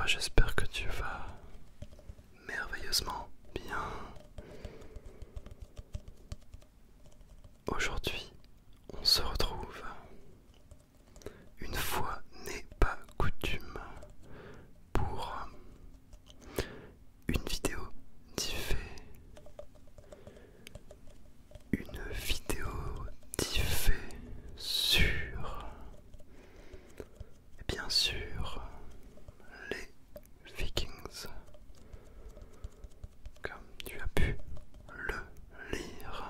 toi, j'espère que tu vas merveilleusement bien. Aujourd'hui, on se retrouve, une fois n'est pas coutume, pour une vidéo diffée. Une vidéo diffée sur, bien sûr, les Vikings. Comme tu as pu le lire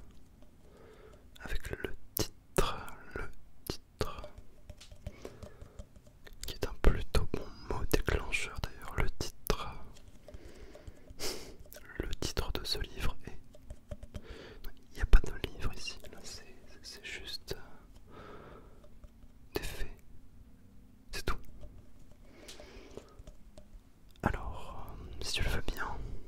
avec le titre, qui est un plutôt bon mot déclencheur d'ailleurs, le titre de ce livre est... Il n'y a pas de livre ici, là c'est juste des faits, c'est tout. Alors, si tu le veux bien,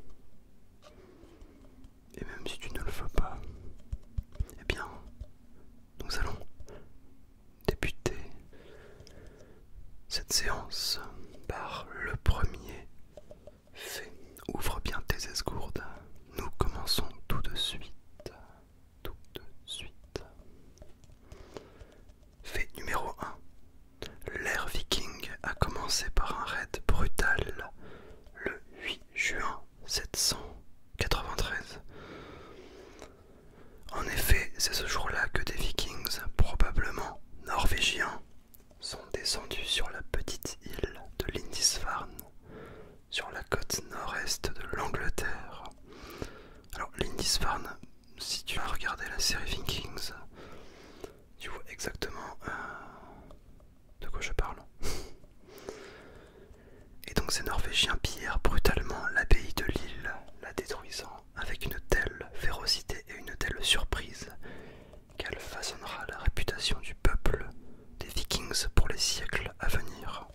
et même si tu ne le veux pas, eh bien, nous allons débuter cette séance par le premier fait. Ouvre bien tes esgourdes, nous commençons tout de suite. Fait numéro 1. L'ère viking a commencé par un raid brutal le 8 juin 793. En effet, c'est ce jour-là que des vikings, probablement norvégiens, sont descendus sur la petite île de Lindisfarne, sur la côte nord-est de l'Angleterre. Alors Lindisfarne, si tu as regardé la série Vikings, tu vois exactement de quoi je parle. Et donc ces Norvégiens pillèrent brutalement l'abbaye de l'île, la détruisant avec une telle férocité et une telle surprise qu'elle façonnera la réputation du peuple des Vikings pour les siècles à venir.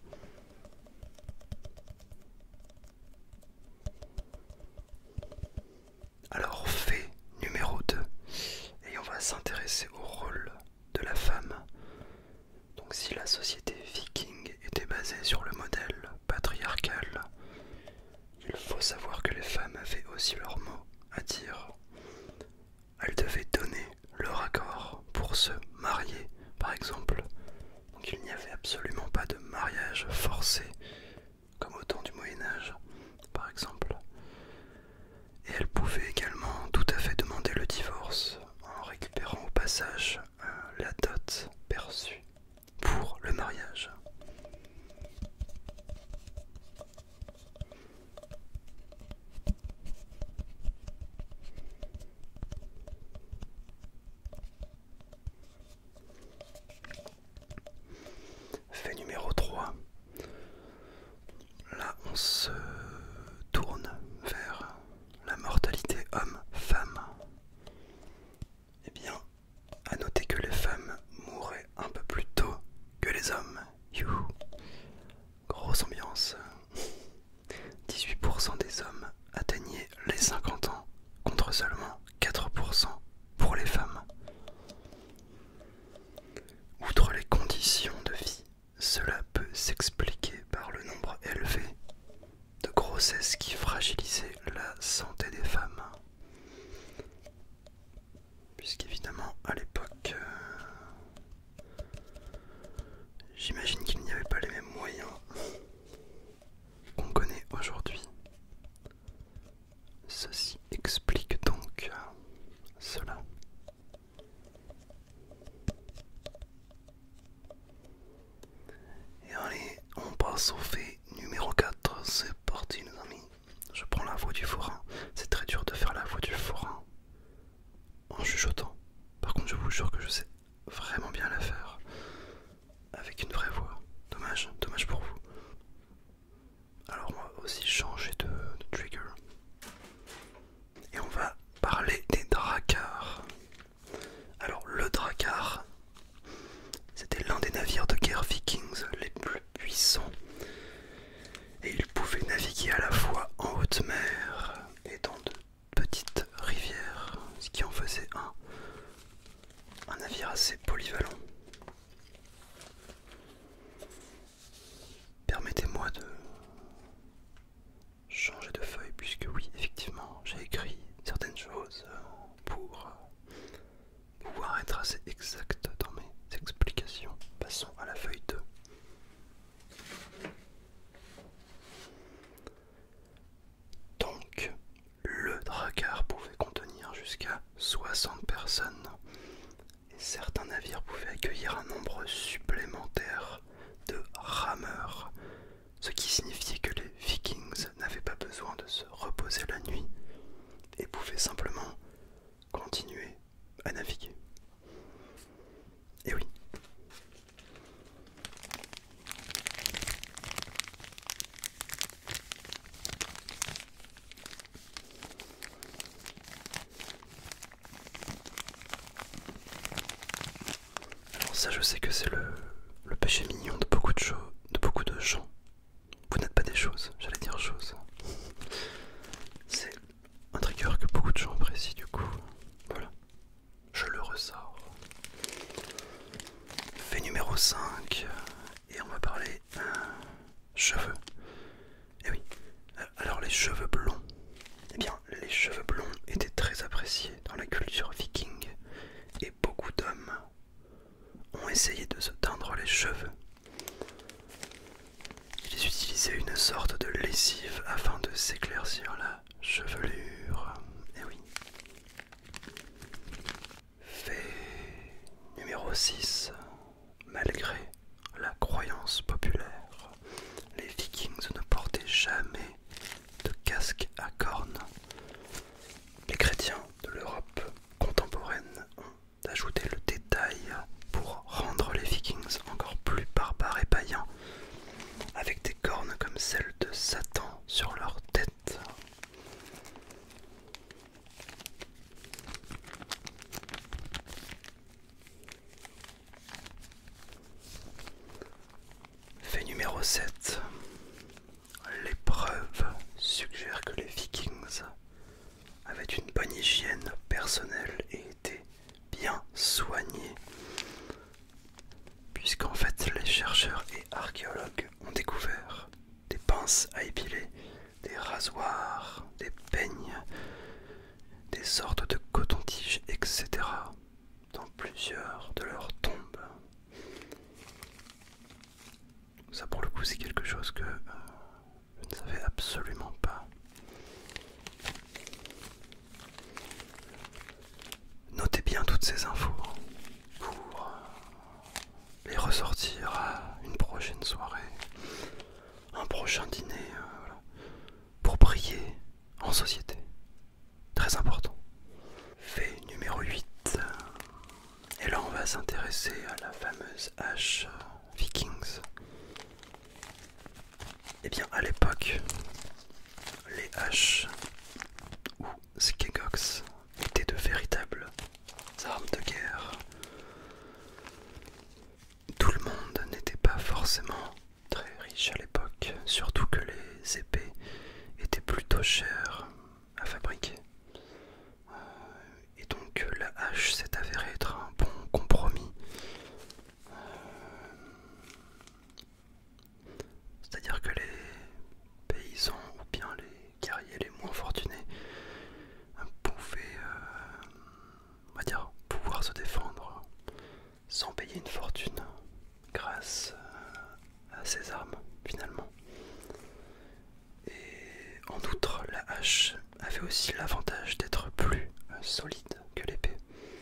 Alors fait numéro 2, et on va s'intéresser au rôle de la femme. Donc si la société viking était basée sur le modèle patriarcal, il faut savoir que les femmes avaient aussi leur mot à dire. Elles devaient donner leur accord pour se marier, par exemple. Donc il n'y avait absolument pas de mariage forcé, comme au temps du Moyen-Âge, par exemple. Et elles pouvaient également tout à fait demander le divorce en récupérant au passage la dot perçue pour le mariage. Fait numéro 3. Là, on se tourne vers la mortalité homme-femme. Eh bien, à noter que les femmes mouraient un peu plus tôt que les hommes. Youhou. Grosse ambiance. 18% des hommes atteignaient les 50 ans, contre seulement 4% pour les femmes. Outre les conditions de vie, cela peut s'expliquer par le nombre élevé de grossesses qui fragilisaient la santé des femmes. Puisqu'évidemment, à l'époque, j'imagine qu'il n'y avait pas les mêmes moyens qu'on connaît aujourd'hui. Ceci explique donc cela. Et allez, on passe au fait numéro 4. C'est parti les amis. Je prends la voix du forain. C'est très dur de faire la voix du forain en chuchotant. Par contre je vous jure que je sais vraiment bien la faire avec une vraie voix. Dommage pour vous. Alors on va aussi changer de trigger. Et on va parler des dracars. Alors le dracar, c'était l'un des navires de guerre vikings les plus puissants. Et il pouvait naviguer à la fois en haute mer et dans de petites rivières, ce qui en faisait un navire assez polyvalent. Permettez-moi de Ça, je sais que c'est le péché mignon de beaucoup de choses, de beaucoup de gens. Vous n'êtes pas des choses, j'allais dire choses. C'est un trigger que beaucoup de gens apprécient, du coup. Voilà, je le ressors. Fait numéro 5, et on va parler cheveux. Et oui, alors les cheveux blonds. Eh bien, les cheveux blonds étaient très appréciés dans la culture viking, et beaucoup d'hommes ont essayé de se teindre les cheveux. Ils utilisaient une sorte de lessive afin de s'éclaircir la chevelure. Et oui. Fait numéro 6. Malgré la croyance populaire, les Vikings ne portaient jamais de casque à cornes. Les chrétiens de l'Europe contemporaine ont ajouté le détail pour rendre les Vikings encore plus barbares et païens, avec des cornes comme celles de Satan sur leur tête. Fait numéro 7. Les preuves suggèrent que les Vikings avaient une bonne hygiène personnelle et étaient bien soignés, puisqu'en fait les chercheurs et archéologues ont découvert des pinces à épiler, des rasoirs, des peignes, des sortes de coton-tiges, etc. dans plusieurs de leurs tombes. Ça pour le coup c'est quelque chose que je ne savais absolument pas. Notez bien toutes ces infos pour les ressortir à une prochaine soirée, un prochain dîner, voilà, pour briller en société. Très important. Fait numéro 8. Et là on va s'intéresser à la fameuse hache Vikings. Eh bien à l'époque, les haches ou skegoks étaient de véritables armes de guerre. Tout le monde n'était pas forcément très riche à l'époque, surtout que les épées étaient plutôt chères à fabriquer. Et donc la hache s'est avérée être un bon compromis. C'est-à-dire que les paysans ou bien les guerriers les moins fortunés pouvaient, on va dire, pouvoir se défendre sans payer une fortune grâce à ces armes finalement. Et en outre, la hache avait aussi l'avantage d'être plus solide que l'épée.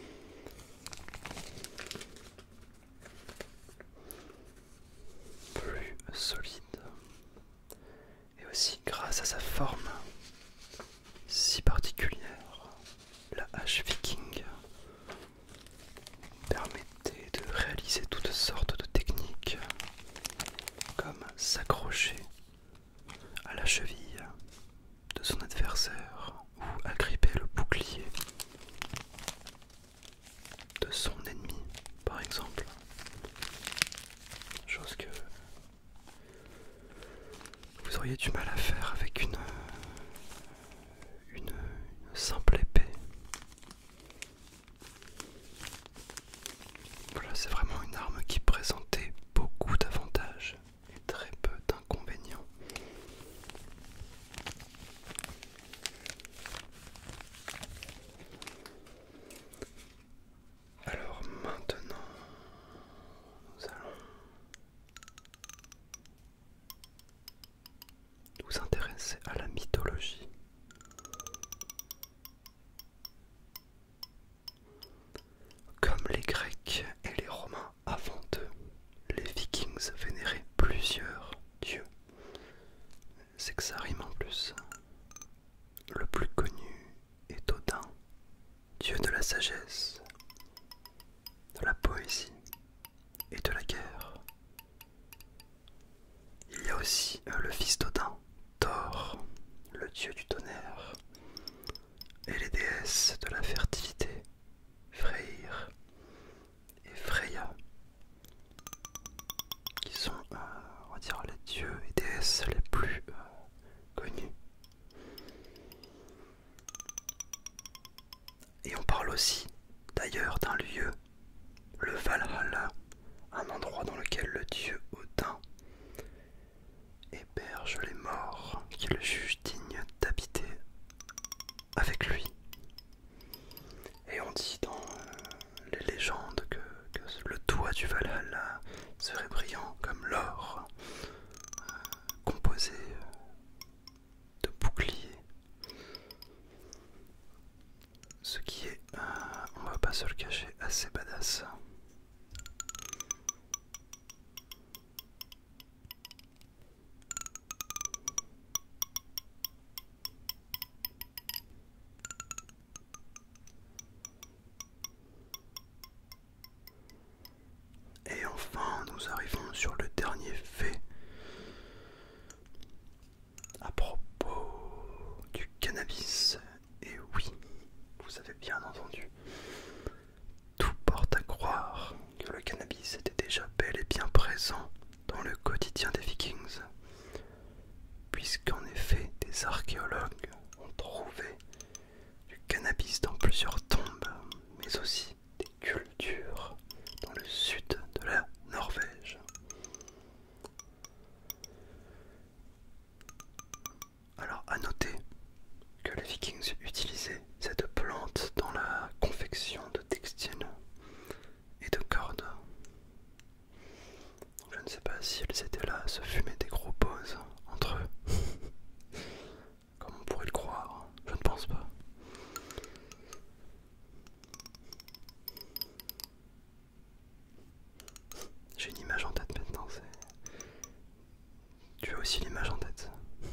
Plus solide. Et aussi grâce à sa forme si particulière, la hache viking permettait de réaliser toutes sortes de techniques, comme s'accrocher à la cheville de son adversaire ou agripper le bouclier de son ennemi, par exemple. Chose que vous auriez du mal à faire avec une simple épée. Voilà, c'est vraiment une arme qui présentait beaucoup d'avantages et très peu d'inconvénients. Alors maintenant, nous allons nous intéresser à la mythologie. Comme les Grecs et les Romains avant eux, les Vikings vénéraient plusieurs dieux. C'est que ça rime en plus. Le plus connu est Odin, dieu de la sagesse, de la poésie et de la guerre. Il y a aussi le fils d'Odin, Thor, le dieu du tonnerre, et les déesses de la fertilité, Freyr et Freya. pièces les plus connues. Et on parle aussi d'ailleurs d'un lieu, le Valhalla, un endroit dans lequel le dieu Odin héberge les morts qu'il juge dignes d'habiter avec lui. Et on dit dans les légendes que le toit du Valhalla serait brillant comme l'or, composé de boucliers. Ce qui est, on va pas se le cacher, assez badass. Et enfin, nous arrivons sur le dernier fait à propos du cannabis. Et oui, vous avez bien entendu, tout porte à croire que le cannabis était déjà bel et bien présent dans le quotidien des Vikings, puisqu'en effet des archéologues ont trouvé du cannabis dans plusieurs tombes, mais aussi des cultures dans le sud de la Norvège. Alors à noter que les Vikings utilisaient cette plante dans la confection de textiles et de cordes. Donc je ne sais pas si elles étaient là à se fumer des gros poses entre eux, comme on pourrait le croire, je ne pense pas. J'ai une image en tête maintenant, tu as aussi l'image en tête.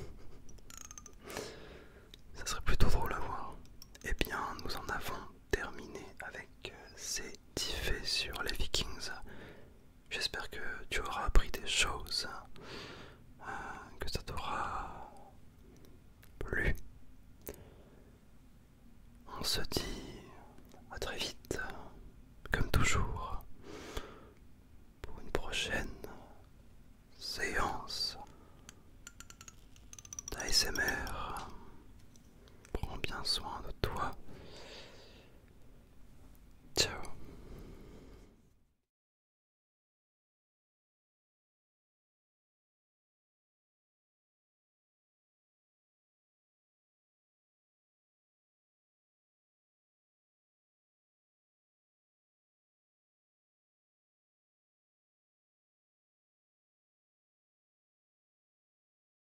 Ça serait plutôt drôle à voir. Eh bien, nous en avons terminé avec ces 10 faits sur les Vikings. J'espère que tu auras appris des choses, que ça t'aura plu. On se dit à très vite, comme toujours, pour une prochaine séance d'ASMR.